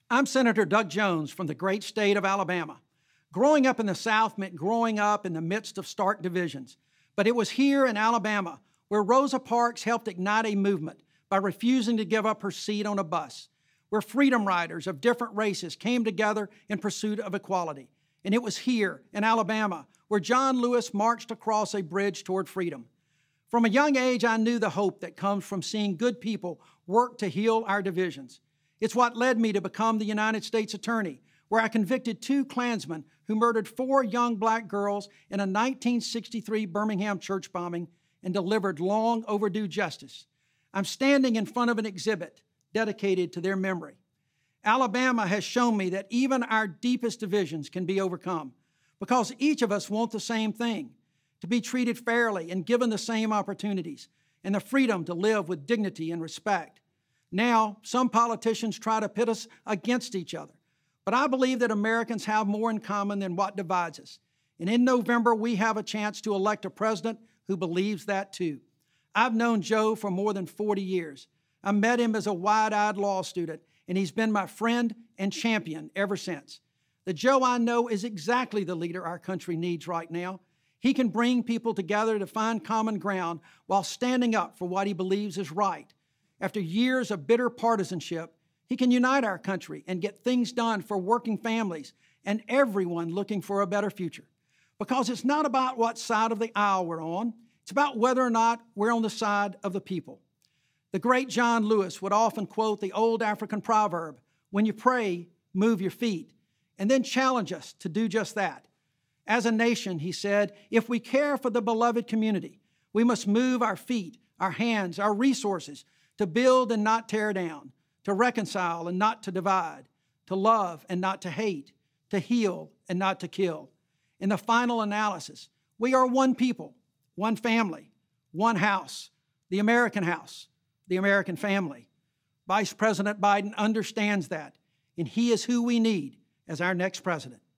I'm Senator Doug Jones from the great state of Alabama. Growing up in the South meant growing up in the midst of stark divisions. But it was here in Alabama where Rosa Parks helped ignite a movement by refusing to give up her seat on a bus, where freedom riders of different races came together in pursuit of equality. And it was here in Alabama where John Lewis marched across a bridge toward freedom. From a young age, I knew the hope that comes from seeing good people work to heal our divisions. It's what led me to become the United States Attorney, where I convicted 2 Klansmen who murdered 4 young black girls in a 1963 Birmingham church bombing and delivered long overdue justice. I'm standing in front of an exhibit dedicated to their memory. Alabama has shown me that even our deepest divisions can be overcome because each of us want the same thing, to be treated fairly and given the same opportunities and the freedom to live with dignity and respect. Now, some politicians try to pit us against each other, but I believe that Americans have more in common than what divides us. And in November, we have a chance to elect a president who believes that too. I've known Joe for more than 40 years. I met him as a wide-eyed law student, and he's been my friend and champion ever since. The Joe I know is exactly the leader our country needs right now. He can bring people together to find common ground while standing up for what he believes is right. After years of bitter partisanship, he can unite our country and get things done for working families and everyone looking for a better future. Because it's not about what side of the aisle we're on, it's about whether or not we're on the side of the people. The great John Lewis would often quote the old African proverb, "When you pray, move your feet," and then challenge us to do just that. As a nation, he said, if we care for the beloved community, we must move our feet, our hands, our resources to build and not tear down, to reconcile and not to divide, to love and not to hate, to heal and not to kill. In the final analysis, we are one people, one family, one house, the American family. Vice President Biden understands that, and he is who we need as our next president.